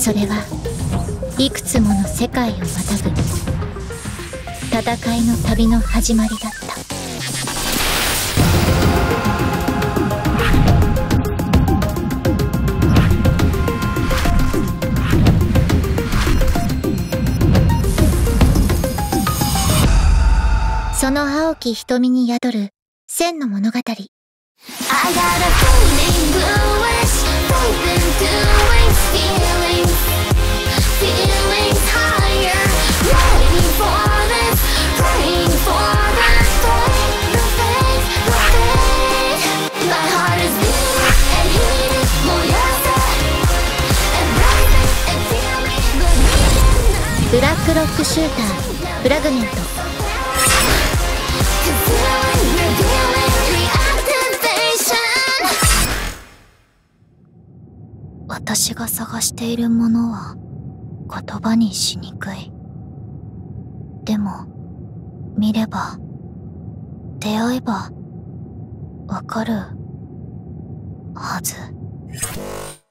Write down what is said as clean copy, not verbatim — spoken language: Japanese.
それはいくつもの世界をまたぐ戦いの旅の始まりだった。その青き瞳に宿る千の物語。ブラックロックシューターフラグメント。私が探しているものは言葉にしにくい。でも見れば出会えばわかるはず。